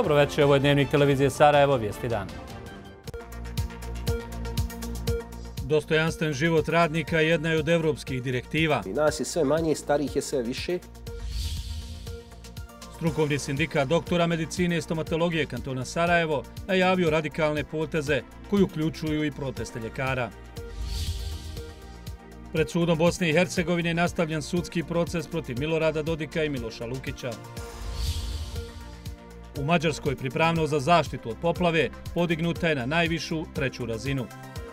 Dobro večer, ovo je Dnevnik televizije Sarajevo, vijesti dan. Dostojanstven život radnika jedna je od evropskih direktiva. Nas je sve manje, starih je sve više. Strukovni sindikat doktora medicine i stomatologije kantona Sarajevo najavio radikalne poteze koji uključuju i proteste ljekara. Pred sudom Bosne i Hercegovine je nastavljen sudski proces protiv Milorada Dodika i Miloša Lukića. U Mađarskoj pripravnost za zaštitu od poplave podignuta je na najvišu 3. razinu.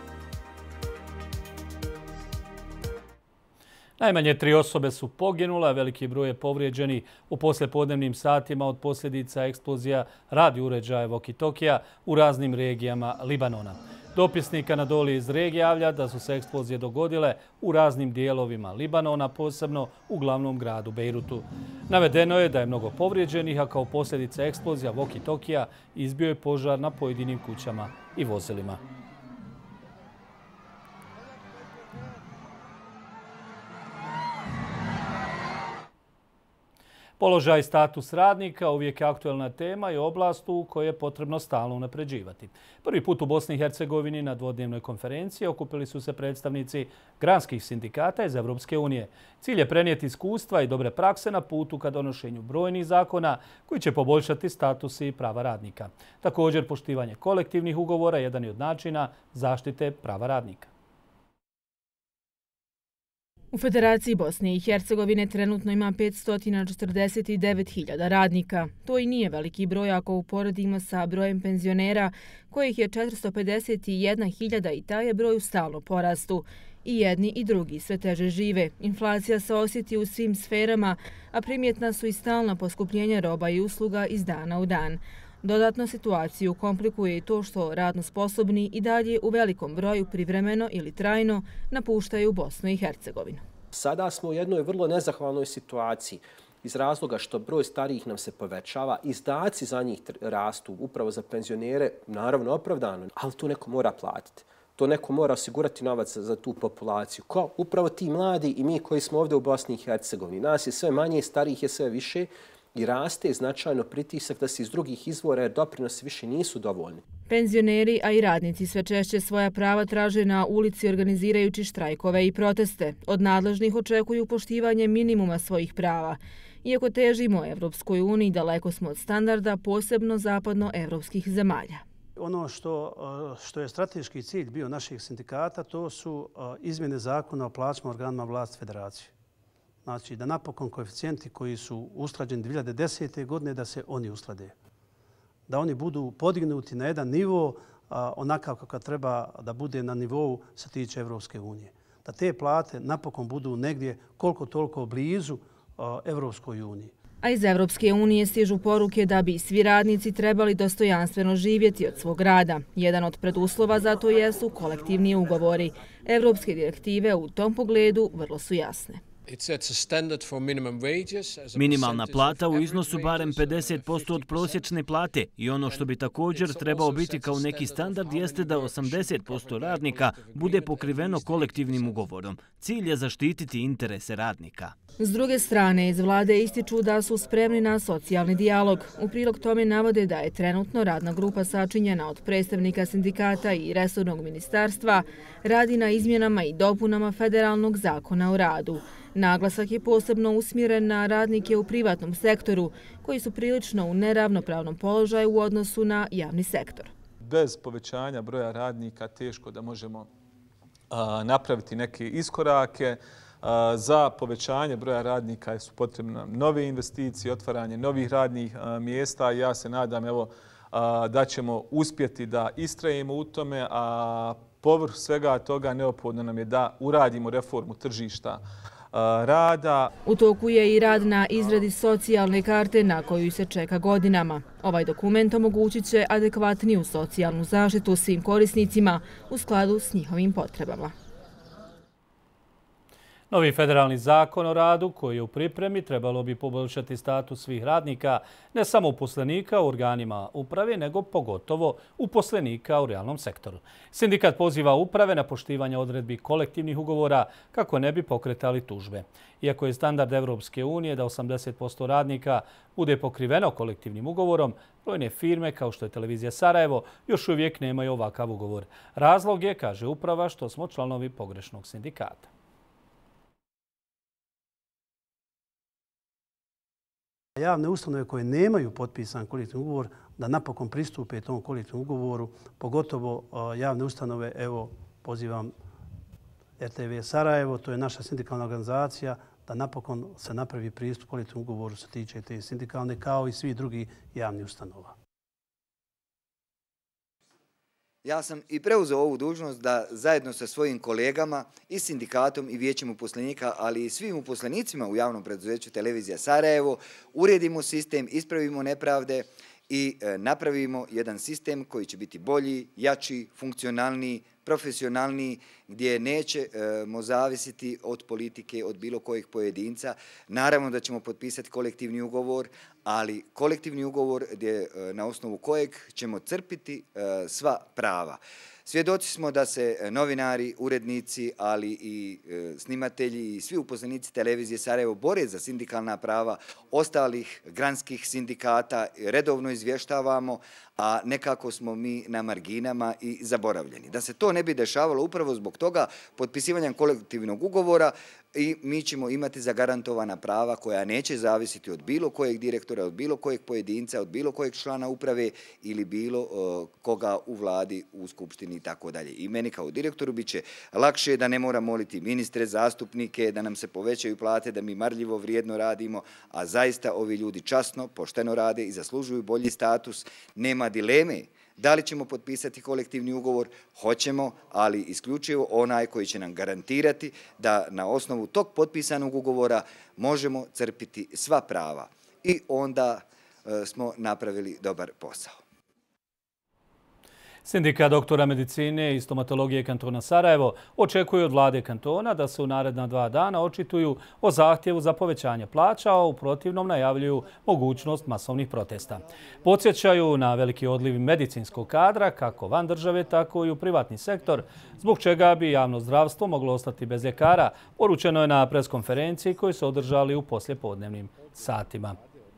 Najmanje 3 osobe su poginule, a veliki broj je povrijeđeni u poslijepodnevnim satima od posljedica eksplozija radio uređaja walkie-talkija u raznim regijama Libanona. Dopisnik Anadoli iz regije javlja da su se eksplozije dogodile u raznim dijelovima Libanona, posebno u glavnom gradu Bejrutu. Navedeno je da je mnogo povrijeđenih, a kao posljedica eksplozija walkie-talkija izbio je požar na pojedinim kućama i vozilima. Položaj i status radnika uvijek je aktuelna tema i oblast u kojoj je potrebno stalno unapređivati. Prvi put u Bosni i Hercegovini na dvodnevnoj konferenciji okupili su se predstavnici granskih sindikata iz Evropske unije. Cilj je prenijeti iskustva i dobre prakse na putu ka donošenju brojnih zakona koji će poboljšati status i prava radnika. Također, poštivanje kolektivnih ugovora je jedan od načina zaštite prava radnika. U Federaciji Bosne i Hercegovine trenutno ima 549.000 radnika. To i nije veliki broj ako uporedimo sa brojem penzionera, kojih je 451.000 i taj je broj u stalnom porastu. I jedni i drugi sve teže žive. Inflacija se osjeti u svim sferama, a primjetna su i stalna poskupljenja roba i usluga iz dana u dan. Dodatno situaciju komplikuje i to što radno sposobni i dalje u velikom broju privremeno ili trajno napuštaju Bosnu i Hercegovinu. Sada smo u jednoj vrlo nezahvalnoj situaciji iz razloga što broj starijih nam se povećava, izdaci za njih rastu, upravo za penzionere, naravno opravdano, ali to neko mora platiti. To neko mora osigurati novac za tu populaciju. Ko? Upravo ti mladi i mi koji smo ovdje u Bosni i Hercegovini. Nas je sve manje, starijih je sve više. I raste značajno pritisak da se iz drugih izvora jer doprinosi više nisu dovoljni. Penzioneri, a i radnici sve češće svoja prava traže na ulici organizirajući štrajkove i proteste. Od nadležnih očekuju poštivanje minimuma svojih prava. Iako težimo Evropskoj uniji, daleko smo od standarda, posebno zapadnoevropskih zemalja. Ono što je strateški cilj bio naših sindikata, to su izmjene zakona o plaćama organima vlasti federacije. Znači da napokon koeficijenti koji su usklađeni 2010. godine da se oni usklade. Da oni budu podignuti na jedan nivo onakav kako treba da bude na nivou se tiče Evropske unije. Da te plate napokon budu negdje koliko toliko blizu Evropskoj uniji. A iz Evropske unije stižu poruke da bi svi radnici trebali dostojanstveno živjeti od svog rada. Jedan od preduslova za to jesu kolektivni ugovori. Evropske direktive u tom pogledu vrlo su jasne. Minimalna plata u iznosu barem 50% od prosječne plate i ono što bi također trebao biti kao neki standard jeste da 80% radnika bude pokriveno kolektivnim ugovorom. Cilj je zaštititi interese radnika. S druge strane, iz vlade ističu da su spremni na socijalni dijalog. U prilog tome navode da je trenutno radna grupa sačinjena od predstavnika sindikata i resornog ministarstva, radi na izmjenama i dopunama federalnog zakona o radu. Naglasak je posebno usmjeren na radnike u privatnom sektoru, koji su prilično u neravnopravnom položaju u odnosu na javni sektor. Bez povećanja broja radnika teško da možemo napraviti neke iskorake. Za povećanje broja radnika su potrebne nove investicije, otvaranje novih radnih mjesta. Ja se nadam da ćemo uspjeti da istrajemo u tome, a povrh svega toga neophodno nam je da uradimo reformu tržišta rada. U toku je i rad na izradi socijalne karte na koju se čeka godinama. Ovaj dokument omogućit će adekvatniju socijalnu zaštitu svim korisnicima u skladu s njihovim potrebama. Novi federalni zakon o radu koji je u pripremi trebalo bi poboljšati status svih radnika, ne samo uposlenika u organima uprave, nego pogotovo uposlenika u realnom sektoru. Sindikat poziva uprave na poštivanje odredbi kolektivnih ugovora kako ne bi pokretali tužbe. Iako je standard Evropske unije da 80% radnika bude pokriveno kolektivnim ugovorom, brojne firme kao što je Televizija Sarajevo još uvijek nemaju ovakav ugovor. Razlog je, kaže uprava, što smo članovi pogrešnog sindikata. Javne ustanove koje nemaju potpisan kolektivni ugovor da napokon pristupe tom kolektivnom ugovoru, pogotovo javne ustanove, evo pozivam RTV Sarajevo, to je naša sindikalna organizacija, da napokon se napravi pristup kolektivnom ugovoru se tiče te sindikalne kao i svi drugi javni ustanova. Ja sam i preuzeo ovu dužnost da zajedno sa svojim kolegama i sindikatom i vijećem uposlenika, ali i svim uposlenicima u javnom preduzeću Televizija Sarajevo, uredimo sistem, ispravimo nepravde i napravimo jedan sistem koji će biti bolji, jači, funkcionalniji, profesionalniji, gdje nećemo zavisiti od politike, od bilo kojih pojedinca. Naravno da ćemo potpisati kolektivni ugovor, ali kolektivni ugovor na osnovu kojeg ćemo crpiti sva prava. Svjedoci smo da se novinari, urednici, ali i snimatelji i svi uposlenici Televizije Sarajevo bore za sindikalna prava ostalih granskih sindikata, redovno izvještavamo, a nekako smo mi na marginama i zaboravljeni. Da se to ne bi dešavalo upravo zbog toga potpisivanjem kolektivnog ugovora i mi ćemo imati zagarantovana prava koja neće zavisiti od bilo kojeg direktora, od bilo kojeg pojedinca, od bilo kojeg člana uprave ili bilo koga u vladi, u skupštini i tako dalje. I meni kao direktoru bit će lakše da ne moram moliti ministre, zastupnike, da nam se povećaju plate, da mi marljivo vrijedno radimo, a zaista ovi ljudi časno, pošteno rade i zaslužuju bolji status. Nema dileme da li ćemo potpisati kolektivni ugovor, hoćemo, ali isključivo onaj koji će nam garantirati da na osnovu tog potpisanog ugovora možemo crpiti sva prava. I onda smo napravili dobar posao. Sindikat doktora medicine i stomatologije kantona Sarajevo očekuje od vlade kantona da se u naredna 2 dana očituju o zahtjevu za povećanje plaća, a u protivnom najavljuju mogućnost masovnih protesta. Podsjećaju na veliki odliv medicinskog kadra, kako van države, tako i u privatni sektor, zbog čega bi javno zdravstvo moglo ostati bez ljekara, poručeno je na preskonferenciji koju su održali u poslijepodnevnim satima.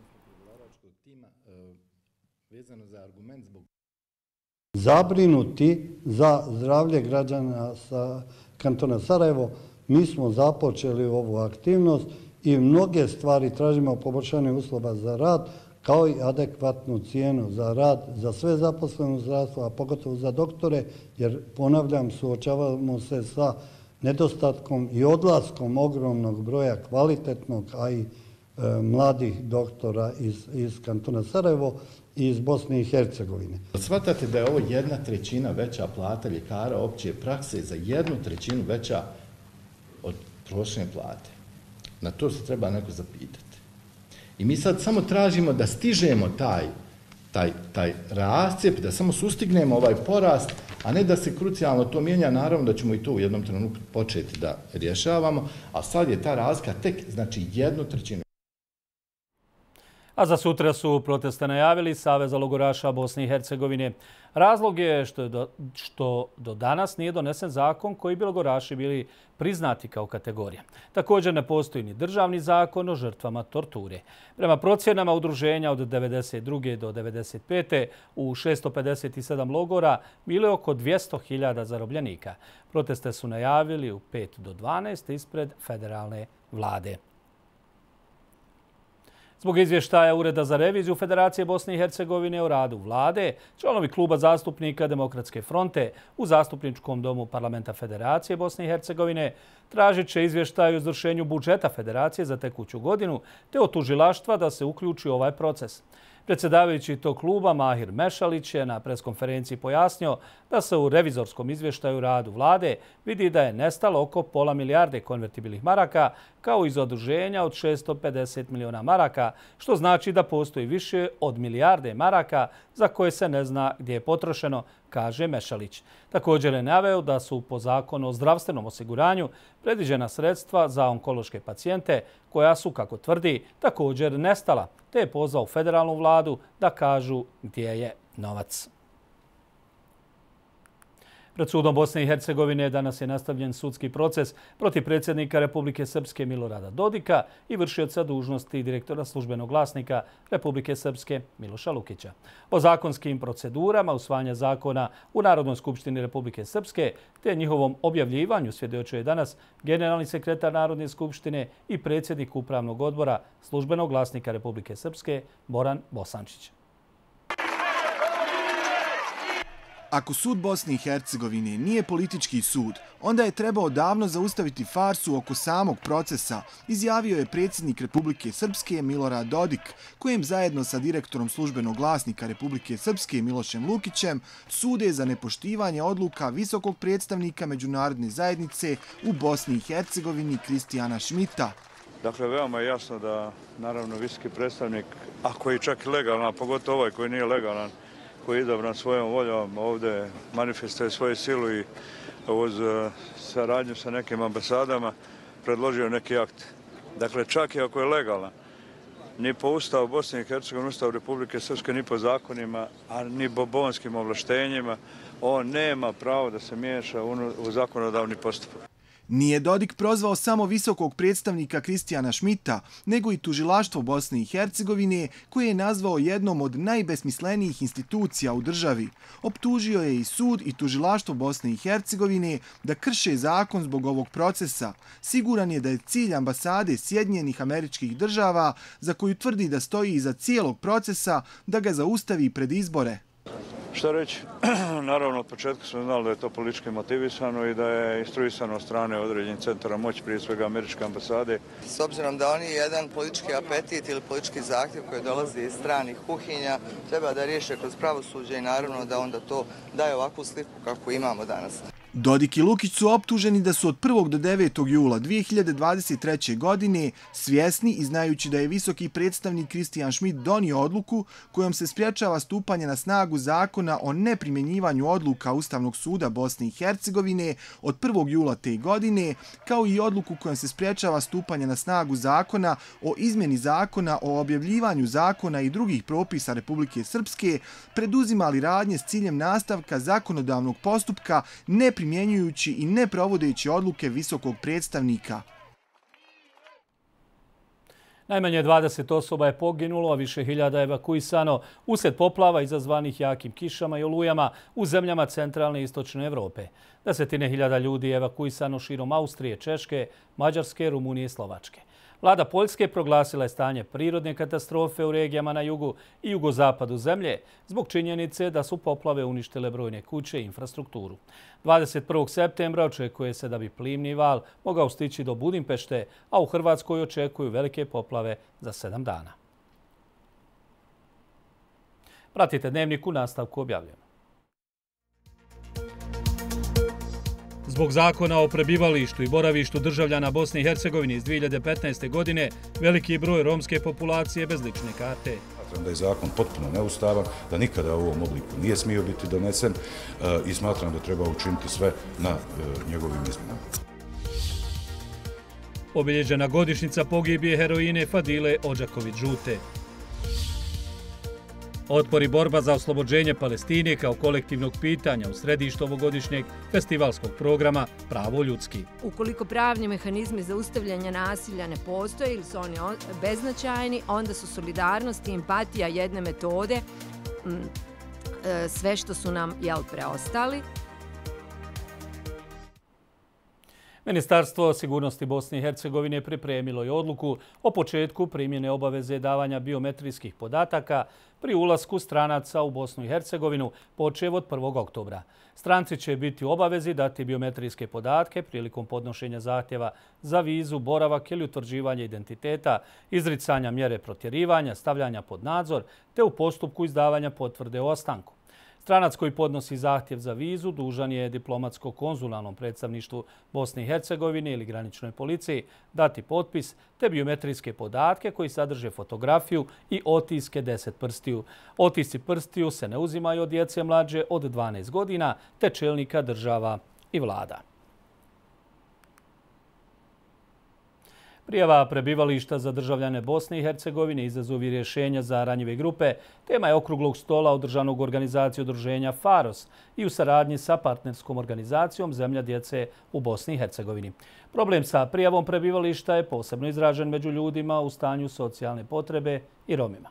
Zabrinuti za zdravlje građana kantona Sarajevo, mi smo započeli ovu aktivnost i mnoge stvari tražimo poboljšanje uslova za rad, kao i adekvatnu cijenu za rad za sve zaposlene u zdravstvu, a pogotovo za doktore, jer, ponavljam, suočavamo se sa nedostatkom i odlaskom ogromnog broja kvalitetnog, a i mladih doktora iz kantona Sarajevo i iz Bosne i Hercegovine. Shvatate da je ovo 1/3 veća plata ljekara opće prakse za 1/3 veća od prosječne plate. Na to se treba neko zapitati. I mi sad samo tražimo da stižemo taj rascijep, da samo sustignemo ovaj porast, a ne da se krucijalno to mijenja. Naravno da ćemo i to u jednom trenutku početi da rješavamo, a sad je ta razlika tek, znači, 1/3. A za sutra su proteste najavili Saveza logoraša Bosne i Hercegovine. Razlog je što do danas nije donesen zakon koji bi logoraši bili priznati kao kategorija. Također ne postoji ni državni zakon o žrtvama torture. Prema procjenama udruženja od 1992. do 1995. u 657 logora bilo je oko 200.000 zarobljenika. Proteste su najavili u 5 do 12 ispred federalne vlade. Zbog izvještaja Ureda za reviziju Federacije Bosne i Hercegovine o radu vlade, članovi kluba zastupnika Demokratske fronte u Zastupničkom domu Parlamenta Federacije Bosne i Hercegovine tražit će izvještaj o izvršenju budžeta Federacije za tekuću godinu te od tužilaštva da se uključi u ovaj proces. Predsjedavajući tog kluba Mahir Mešalić je na preskonferenciji pojasnio da se u revizorskom izvještaju radu vlade vidi da je nestalo oko pola milijarde konvertibilnih maraka kao i zaduženja od 650 miliona maraka, što znači da postoji više od milijarde maraka za koje se ne zna gdje je potrošeno, kaže Mešalić. Također je naveo da su po zakonu o zdravstvenom osiguranju predviđena sredstva za onkološke pacijente koja su, kako tvrdi, također nestala, te je pozvao federalnu vladu da kažu gdje je novac. Pred sudom Bosne i Hercegovine danas je nastavljen sudski proces protiv predsjednika Republike Srpske Milorada Dodika i vršioca dužnosti direktora službenog glasnika Republike Srpske Miloša Lukića. O zakonskim procedurama usvajanja zakona u Narodnoj skupštini Republike Srpske te njihovom objavljivanju svjedočio danas generalni sekretar Narodne skupštine i predsjednik Upravnog odbora službenog glasnika Republike Srpske Boran Bosančić. Ako sud Bosne i Hercegovine nije politički sud, onda je trebao davno zaustaviti farsu oko samog procesa, izjavio je predsjednik Republike Srpske Milorad Dodik, kojem zajedno sa direktorom službenog glasnika Republike Srpske Milošem Lukićem sude za nepoštivanje odluka visokog predstavnika međunarodne zajednice u Bosni i Hercegovini Kristijana Šmita. Dakle, veoma je jasno da, naravno, visoki predstavnik, ako je čak i legalan, a pogotovo ovaj koji nije legalan, koji je izabran svojom voljom, ovdje manifestuje svoju silu i uz saradnju sa nekim ambasadama predložio neki akt. Dakle, čak i ako je legalan, ni po Ustavu Bosne i Hercegovine, Ustavu Republike Srpske, ni po zakonima, a ni po bonskim ovlaštenjima, on nema pravo da se miješa u zakonodavni postupak. Nije Dodik prozvao samo visokog predstavnika Kristijana Šmita, nego i tužilaštvo Bosne i Hercegovine, koje je nazvao jednom od najbesmislenijih institucija u državi. Optužio je i sud i tužilaštvo Bosne i Hercegovine da krše zakon zbog ovog procesa. Siguran je da je cilj ambasade Sjedinjenih Američkih Država, za koju tvrdi da stoji iza cijelog procesa, da ga zaustavi pred izbore. Šta reći? Naravno, od početka smo znali da je to politički motivisano i da je instruisano od strane određenih centara moći, prije svega američke ambasade. S obzirom da oni jedan politički apetit ili politički zahtjev koji dolazi iz stranih kuhinja treba da riješe kroz pravosuđe i naravno da onda to daje ovakvu sliku kakvu imamo danas. Dodik i Lukić su optuženi da su od 1. do 9. jula 2023. godine svjesni i znajući da je visoki predstavnik Kristijan Šmit donio odluku kojom se spriječava stupanje na snagu zakona o neprimjenjivanju odluka Ustavnog suda Bosne i Hercegovine od 1. jula te godine, kao i odluku kojom se spriječava stupanje na snagu zakona o izmjeni zakona o objavljivanju zakona i drugih propisa Republike Srpske, preduzimali radnje s ciljem nastavka zakonodavnog postupka primjenjujući i ne provodeći odluke visokog predstavnika. Najmanje 20 osoba je poginulo, a više hiljada evakuisano uslijed poplava izazvanih jakim kišama i olujama u zemljama centralne i istočne Evrope. Desetine hiljada ljudi je evakuisano širom Austrije, Češke, Mađarske, Rumunije i Slovačke. Vlada Poljske proglasila je stanje prirodne katastrofe u regijama na jugu i jugozapadu zemlje zbog činjenice da su poplave uništile brojne kuće i infrastrukturu. 21. septembra očekuje se da bi plimni val mogao stići do Budimpešte, a u Hrvatskoj očekuju velike poplave za 7 dana. Pratite Dnevnik, u nastavku objavljeno. Zbog zakona o prebivalištu i boravištu državljana Bosne i Hercegovine iz 2015. godine, veliki broj romske populacije bez lične karte. Smatram da je zakon potpuno neustavan, da nikada u ovom obliku nije smio biti donesen i smatram da treba učiniti sve na njegovim izmjenama. Obilježena godišnjica pogibije heroine Fadile Odžaković-Žute. Otpor i borba za oslobođenje Palestine kao kolektivnog pitanja u središtu ovogodišnjeg festivalskog programa Pravo ljudski. Ukoliko pravni mehanizmi zaustavljanja nasilja ne postoje ili su oni beznačajni, onda su solidarnost i empatija jedne metode sve što su nam preostali. Ministarstvo sigurnosti Bosne i Hercegovine pripremilo je odluku o početku primjene obaveze davanja biometrijskih podataka pri ulasku stranaca u Bosnu i Hercegovinu počev od 1. oktobra. Stranci će biti u obavezi dati biometrijske podatke prilikom podnošenja zahtjeva za vizu, boravak ili utvrđivanje identiteta, izricanja mjere protjerivanja, stavljanja pod nadzor te u postupku izdavanja potvrde o ostanku. Stranac koji podnosi zahtjev za vizu dužan je diplomatsko-konzularnom predstavništvu Bosne i Hercegovine ili graničnoj policiji dati potpis te biometrijske podatke koji sadrže fotografiju i otiske 10 prstiju. Otisci prstiju se ne uzimaju od djece mlađe od 12 godina te čelnika država i vlada. Prijava prebivališta za državljane Bosne i Hercegovine, izazovi rješenja za ranjive grupe, tema je okruglog stola održanog u organizaciji udruženja Faros i u saradnji sa partnerskom organizacijom Zemlja djece u Bosni i Hercegovini. Problem sa prijavom prebivališta je posebno izražen među ljudima u stanju socijalne potrebe i Romima.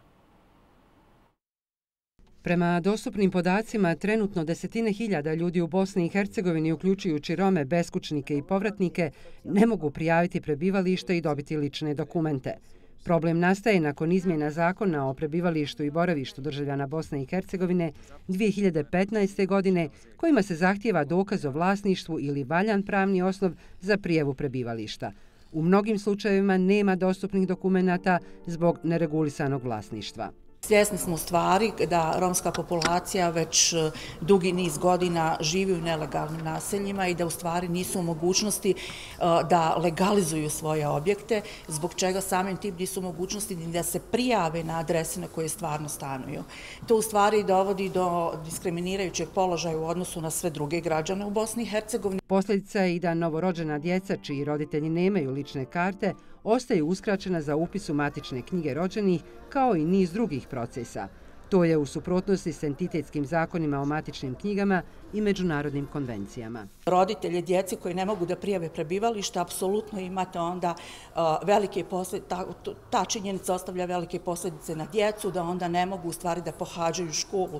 Prema dostupnim podacima, trenutno desetine hiljada ljudi u Bosni i Hercegovini, uključujući Rome, beskućnike i povratnike, ne mogu prijaviti prebivalište i dobiti lične dokumente. Problem nastaje nakon izmjena zakona o prebivalištu i boravištu državljana Bosne i Hercegovine 2015. godine, kojima se zahtijeva dokaz o vlasništvu ili valjan pravni osnov za prijavu prebivališta. U mnogim slučajevima nema dostupnih dokumenata zbog neregulisanog vlasništva. Svjesni smo stvari da romska populacija već dugi niz godina živi u nelegalnim naseljima i da u stvari nisu u mogućnosti da legalizuju svoje objekte, zbog čega samim tim nisu u mogućnosti da se prijave na adrese na koje stvarno stanuju. To u stvari dovodi do diskriminirajućeg položaja u odnosu na sve druge građane u Bosni i Hercegovini. Posljedica je i da novorođena djeca čiji roditelji nemaju lične karte ostaju uskraćena za upis u matične knjige rođenih, kao i niz drugih procesa. To je u suprotnosti s entitetskim zakonima o matičnim knjigama i međunarodnim konvencijama. Roditelje djece koji ne mogu da prijave prebivalište, apsolutno imate onda velike posljedice, ta činjenica ostavlja velike posljedice na djecu, da onda ne mogu u stvari da pohađaju školu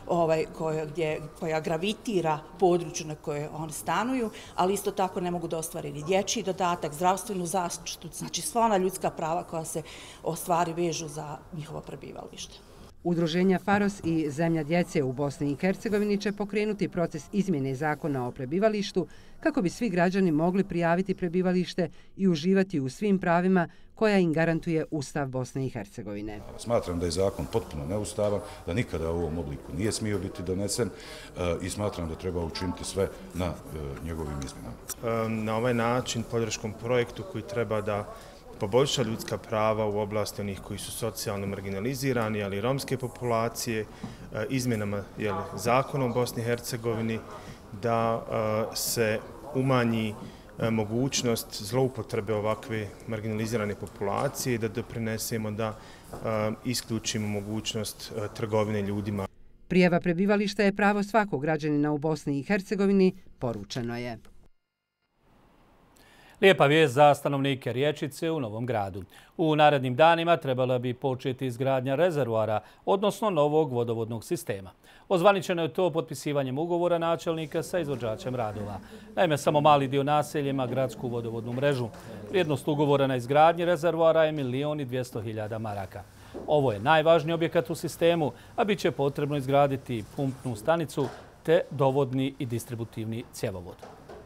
koja gravitira području na koje oni stanuju, ali isto tako ne mogu da ostvare ni dječji dodatak, zdravstvenu zaštitu, znači sva ona ljudska prava koja se u stvari vežu za njihovo prebivalište. Udruženja Faros i Zemlja djece u Bosni i Hercegovini će pokrenuti proces izmjene zakona o prebivalištu kako bi svi građani mogli prijaviti prebivalište i uživati u svim pravima koja im garantuje Ustav Bosne i Hercegovine. Smatram da je zakon potpuno neustavan, da nikada u ovom obliku nije smio biti donesen i smatram da treba učiniti sve na njegovim izmjenama. Na ovaj način podrškom projektu koji treba da poboljša ljudska prava u oblasti onih koji su socijalno marginalizirani, ali i romske populacije, izmjenama zakona u Bosni i Hercegovini, da se umanji mogućnost zloupotrebe ovakve marginalizirane populacije i da doprinesemo da isključimo mogućnost trgovine ljudima. Prijava prebivališta je pravo svakog građanina u Bosni i Hercegovini, poručeno je. Lijepa vijest za stanovnike Riječice u Novom Gradu. U narednim danima trebala bi početi izgradnja rezervoara, odnosno novog vodovodnog sistema. Ozvaničeno je to potpisivanjem ugovora načelnika sa izvođačem radova. Naime, samo mali dio naselja ima gradsku vodovodnu mrežu. Vrijednost ugovora na izgradnji rezervoara je 1.200.000 maraka. Ovo je najvažniji objekat u sistemu, a bit će potrebno izgraditi pumpnu stanicu te dovodni i distributivni cjevovod.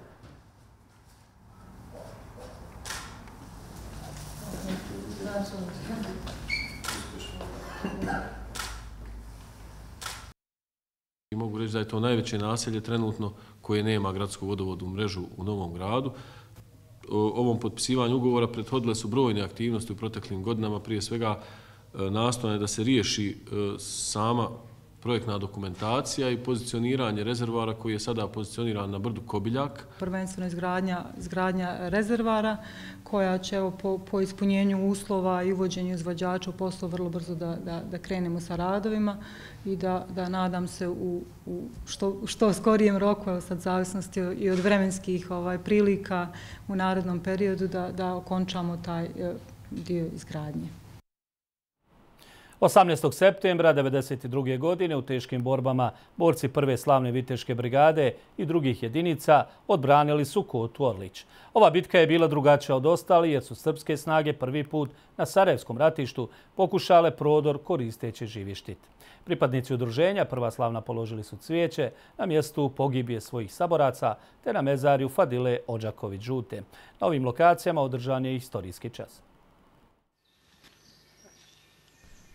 Mogu reći da je to najveće naselje trenutno koje nema gradsku vodovodnu mrežu u Novom Gradu. Ovom potpisivanju ugovora prethodile su brojne aktivnosti u proteklim godinama, prije svega nastojanje da se riješi sama projektna dokumentacija i pozicioniranje rezervara koji je sada pozicioniran na brdu Kobiljak. Prvenstveno izgradnja rezervara koja će po ispunjenju uslova i uvođenju izvođača u poslu vrlo brzo da krenemo sa radovima i da nadam se u što skorijem roku, sad zavisnosti i od vremenskih prilika u narednom periodu da okončamo taj dio izgradnje. 18. septembra 1992. godine u teškim borbama borci prve slavne viteške brigade i drugih jedinica odbranili su Kotu Orlić. Ova bitka je bila drugačija od ostali jer su srpske snage prvi put na Sarajevskom ratištu pokušale prodor koristeći živi štit. Pripadnici udruženja Prva slavna položili su cvijeće na mjestu pogibije svojih saboraca te na mezarju Fadile Odžaković-Žute. Na ovim lokacijama održan je istorijski čas.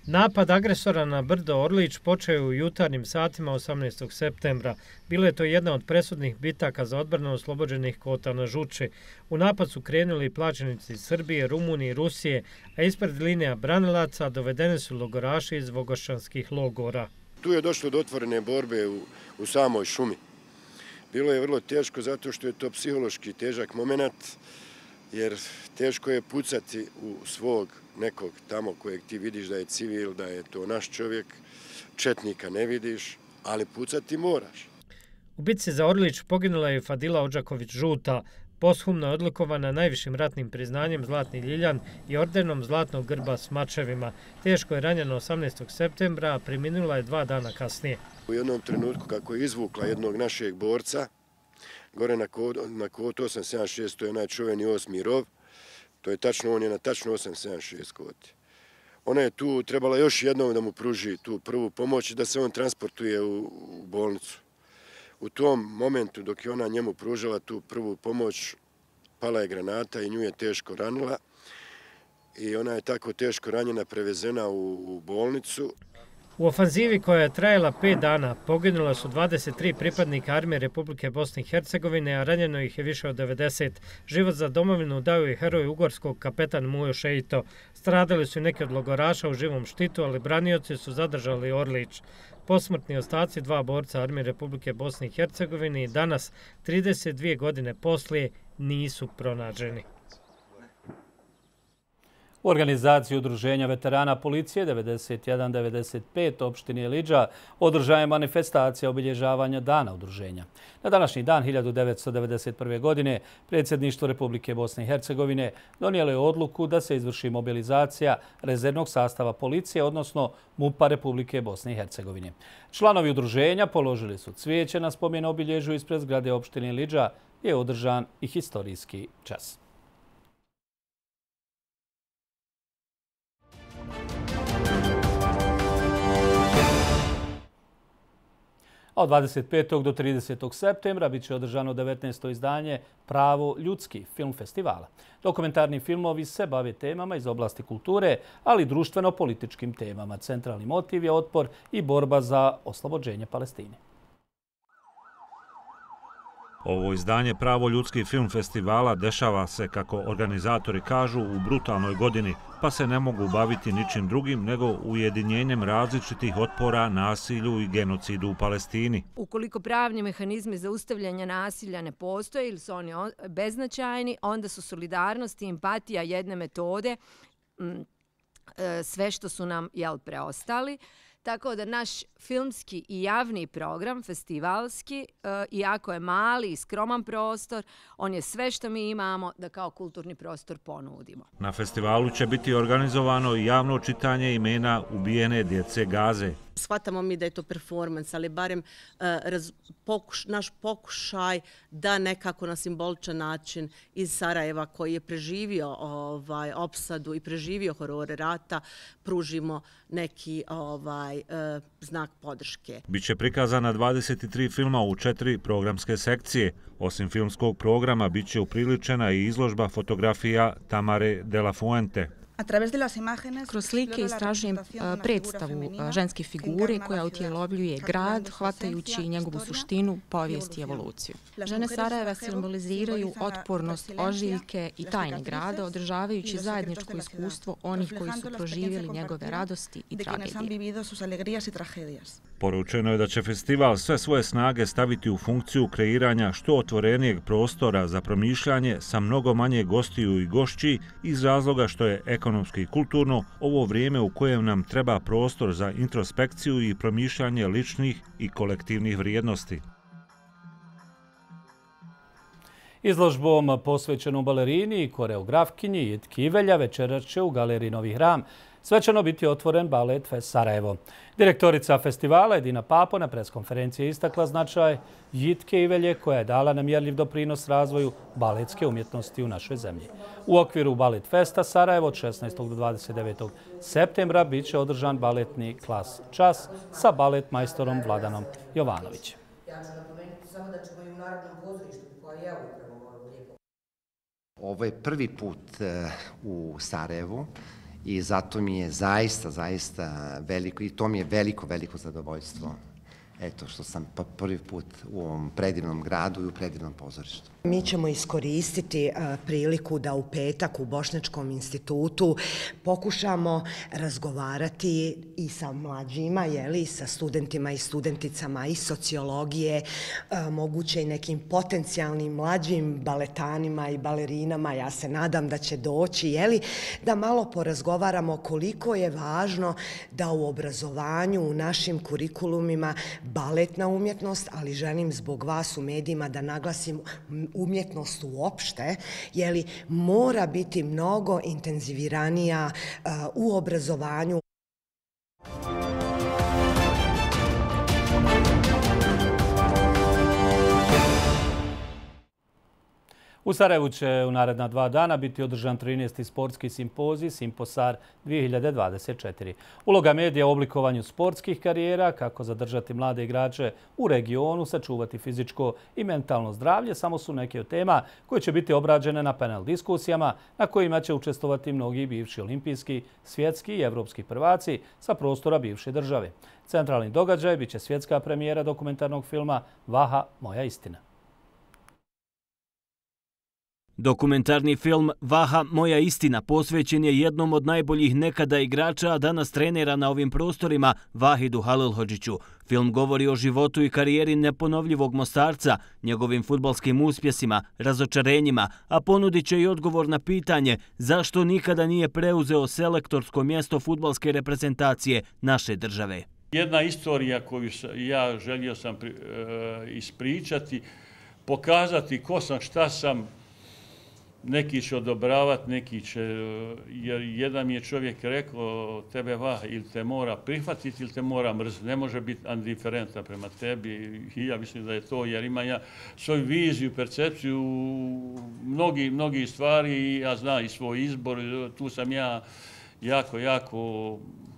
Napad agresora na brdo Orlić počeo je u jutarnjim satima 18. septembra. Bilo je to jedna od presudnih bitaka za odbranu oslobođenih kota na Žuči. U napad su krenuli plaćenici Srbije, Rumunije i Rusije, a ispred linija branilaca dovedeni su logoraši iz vogošćanskih logora. Tu je došlo do otvorene borbe u samoj šumi. Bilo je vrlo teško zato što je to psihološki težak moment, jer teško je pucati u svog nekog tamo kojeg ti vidiš da je civil, da je to naš čovjek, četnika ne vidiš, ali pucati moraš. U bitci za Orlić poginula je Fadila Odžaković-Žuta, poshumno odlikovana najvišim ratnim priznanjem Zlatni ljiljan i ordenom Zlatnog grba s mačevima. Teško je ranjena 18. septembra, a preminula je 2 dana kasnije. U jednom trenutku kako je izvukla jednog našeg borca, gore na kotu 876, to je onaj čuveni 8. rov, to je tačno, on je na tačno 876 koti. Ona je tu trebala još jednom da mu pruži tu prvu pomoć i da se on transportuje u bolnicu. U tom momentu dok je ona njemu pružala tu prvu pomoć, pala je granata i nju je teško ranila i ona je tako teško ranjena prevezena u bolnicu. U ofanzivi koja je trajala 5 dana poginula su 23 pripadnika armije Republike Bosne i Hercegovine, a ranjeno ih je više od 90. Život za domovinu dao je heroj ugorskog kapetan Mujo Šeito. Stradali su neki od logoraša u živom štitu, ali branioci su zadržali Orlić. Posmrtni ostaci 2 borca armije Republike Bosne i Hercegovine i danas, 32 godine poslije, nisu pronađeni. U organizaciji Udruženja veterana policije 91-95 opštine Liđa održana je manifestacija obilježavanja Dana udruženja. Na današnji dan 1991. godine predsjedništvo Republike Bosne i Hercegovine donijelo je odluku da se izvrši mobilizacija rezervnog sastava policije, odnosno MUP-a Republike Bosne i Hercegovine. Članovi udruženja položili su cvijeće na spomen obilježju ispred zgrade opštine Liđa gdje je održan i historijski čas. A od 25. do 30. septembra bit će održano 19. izdanje Pravo ljudski film festivala. Dokumentarni filmovi se bave temama iz oblasti kulture, ali i društveno-političkim temama. Centralni motiv je otpor i borba za oslobođenje Palestine. Ovo izdanje Pravo ljudski film festivala dešava se, kako organizatori kažu, u brutalnoj godini, pa se ne mogu baviti ničim drugim nego ujedinjenjem različitih otpora nasilju i genocidu u Palestini. Ukoliko pravni mehanizmi zaustavljanja nasilja ne postoje ili su oni beznačajni, onda su solidarnost i empatija jedne metode sve što su nam preostali. Tako da naš filmski i javni program, festivalski, iako je mali i skroman prostor, on je sve što mi imamo da kao kulturni prostor ponudimo. Na festivalu će biti organizovano i javno čitanje imena ubijene djece Gaze. Shvatamo mi da je to performans, ali barem naš pokušaj da nekako na simboličan način iz Sarajeva, koji je preživio opsadu i preživio horore rata, pružimo neki znak podrške. Biće prikazana 23 filma u 4 programske sekcije. Osim filmskog programa, biće upriličena i izložba fotografija Tamare de la Fuente. Kroz slike istražujem predstavu ženske figure koja utjelovljuje grad, hvatajući njegovu suštinu, povijest i evoluciju. Žene Sarajeva simboliziraju otpornost, ožiljke i tajne grada, održavajući zajedničko iskustvo onih koji su proživjeli njegove radosti i tragedije. Poručeno je da će festival sve svoje snage staviti u funkciju kreiranja što otvorenijeg prostora za promišljanje sa mnogo manje gostiju i gošći iz razloga što je ekonomski i kulturno ovo vrijeme u kojem nam treba prostor za introspekciju i promišljanje ličnih i kolektivnih vrijednosti. Izložbom posvećenom balerini i koreografkinji Jitki Ivelja večeras će u Galeriji Novi Hram svečano biti otvoren Balet Fest Sarajevo. Direktorica festivala Edina Papo na preskonferenciji istakla značaj Jitke Ivelje, koja je dala nemjerljiv doprinos razvoju baletske umjetnosti u našoj zemlji. U okviru Balet Festa Sarajevo od 16. do 29. septembra bit će održan baletni klas Čas sa balet majstorom Vladanom Jovanovićem. Ovo je prvi put u Sarajevu i zato mi je zaista veliko, i to mi je veliko zadovoljstvo. Eto, što sam prvi put u ovom predivnom gradu i u predivnom pozorištu. Mi ćemo iskoristiti priliku da u petak u Bošnjačkom institutu pokušamo razgovarati i sa mlađima, i sa studentima i studenticama i sociologije, moguće i nekim potencijalnim mlađim baletanima i balerinama. Ja se nadam da će doći, da malo porazgovaramo koliko je važno da u obrazovanju, u našim kurikulumima baletna umjetnost, ali želim zbog vas u medijima da naglasim umjetnost uopšte, mora biti mnogo intenziviranija u obrazovanju. U Sarajevu će u naredna 2 dana biti održan 13. sportski simpozij Simposar 2024. Uloga medija u oblikovanju sportskih karijera, kako zadržati mlade igrače u regionu, sačuvati fizičko i mentalno zdravlje, samo su neke od tema koje će biti obrađene na panel diskusijama na kojima će učestvovati mnogi bivši olimpijski, svjetski i evropski prvaci sa prostora bivše države. Centralni događaj biće svjetska premijera dokumentarnog filma Vaha, moja istina. Dokumentarni film Vaha, moja istina posvećen je jednom od najboljih nekada igrača, a danas trenera na ovim prostorima, Vahidu Halilhodžiću. Film govori o životu i karijeri neponovljivog Mostarca, njegovim fudbalskim uspjesima, razočarenjima, a ponudit će i odgovor na pitanje zašto nikada nije preuzeo selektorsko mjesto fudbalske reprezentacije naše države. Jedna istorija koju ja želio sam ispričati, pokazati ko sam, šta sam. Neki će odobravati, neki će, jer jedan mi je čovjek rekao, tebe ili te mora prihvatiti ili te mora mrziti. Ne može biti indiferentna prema tebi. I ja mislim da je to, jer ima ja svoju viziju, percepciju, mnogi stvari, ja znam i svoj izbor, tu sam ja jako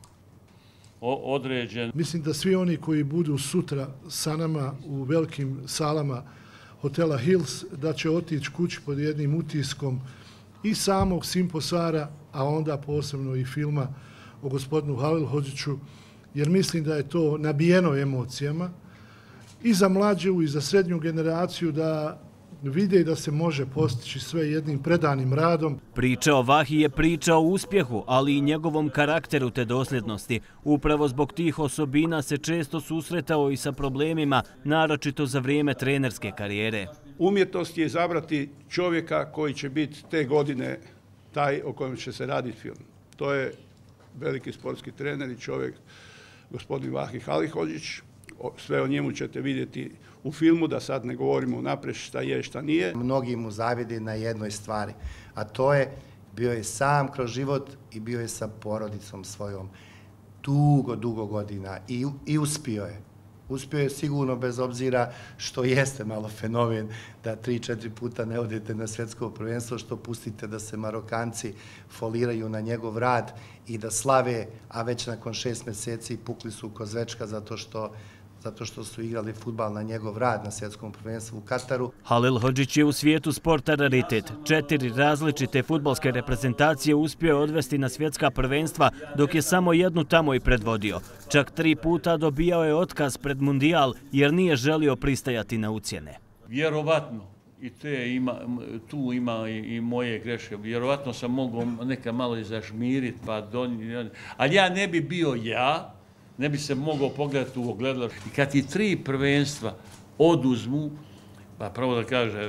određen. Mislim da svi oni koji budu sutra sa nama u velikim salama hotela Hills, da će otići kući pod jednim utiskom i samog Simposara, a onda posebno i filma o gospodinu Halilhodžiću, jer mislim da je to nabijeno emocijama i za mlađu i za srednju generaciju da vide da se može postići sve jednim predanim radom. Priča o Vahi je priča o uspjehu, ali i njegovom karakteru te dosljednosti. Upravo zbog tih osobina se često susretao i sa problemima, naročito za vrijeme trenerske karijere. Umjetnost je izabrati čovjeka koji će biti te godine taj o kojem će se raditi film. To je veliki sportski trener i čovjek, gospodin Vahi Halilhodžić. Sve o njemu ćete vidjeti u filmu, da sad ne govorimo naprijed šta je, šta nije. Mnogi mu zavide na jednoj stvari, a to je bio je sam kroz život i bio je sa porodicom svojom dugo godina i uspio je. Uspio je sigurno bez obzira što jeste malo fenomen da 3-4 puta ne odete na svjetsko prvenstvo, što pustite da se Marokanci foliraju na njegov rad i da slave, a već nakon 6 mjeseci pukli su ko zvečka zato što su igrali fudbal na njegov rad na svjetskom prvenstvu u Kataru. Halilhodžić je u svijetu sporta raritet. 4 različite fudbalske reprezentacije uspio je odvesti na svjetska prvenstva, dok je samo jednu tamo i predvodio. Čak 3 puta dobijao je otkaz pred mundijal jer nije želio pristajati na ucjene. Vjerovatno, i tu ima i moje greške, vjerovatno sam mogao neka malo i zažmiriti, ali ja ne bi bio ja, ne bi se mogao pogledati u ogledalo. I kad ti 3 prvenstva oduzmu, pa pravo da kaže,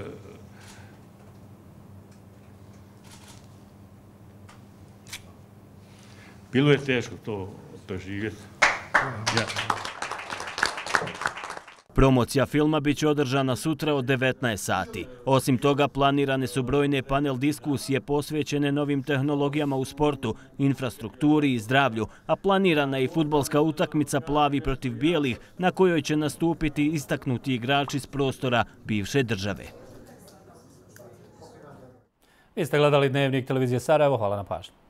bilo je teško to preživjeti. Promocija filma biće održana sutra od 19 sati. Osim toga, planirane su brojne panel diskusije posvećene novim tehnologijama u sportu, infrastrukturi i zdravlju, a planirana je i fudbalska utakmica Plavi protiv bijelih, na kojoj će nastupiti istaknuti igrači s prostora bivše države. Vi ste gledali Dnevnik televizije Sarajevo. Hvala na pažnju.